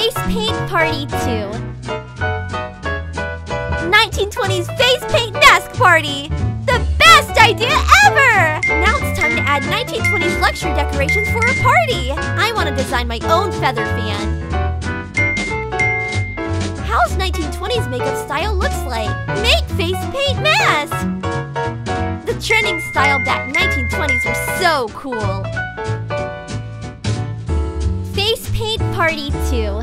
Face Paint Party 2. 1920s Face Paint Mask Party! The best idea ever! Now it's time to add 1920s luxury decorations for a party. I want to design my own feather fan. How's 1920s makeup style looks like? Make face paint mask! The trending style back 1920s were so cool. Face Paint Party 2.